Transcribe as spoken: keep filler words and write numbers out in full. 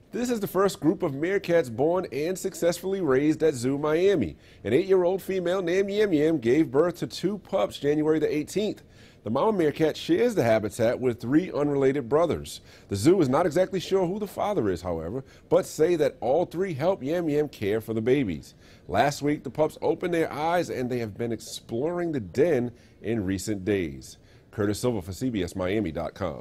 This is the first group of meerkats born and successfully raised at Zoo Miami. An eight-year-old female named Yam Yam gave birth to two pups January the eighteenth. The mama meerkat shares the habitat with three unrelated brothers. The zoo is not exactly sure who the father is, however, but say that all three help Yam Yam care for the babies. Last week, the pups opened their eyes and they have been exploring the den in recent days. Curtis Silva for C B S Miami dot com.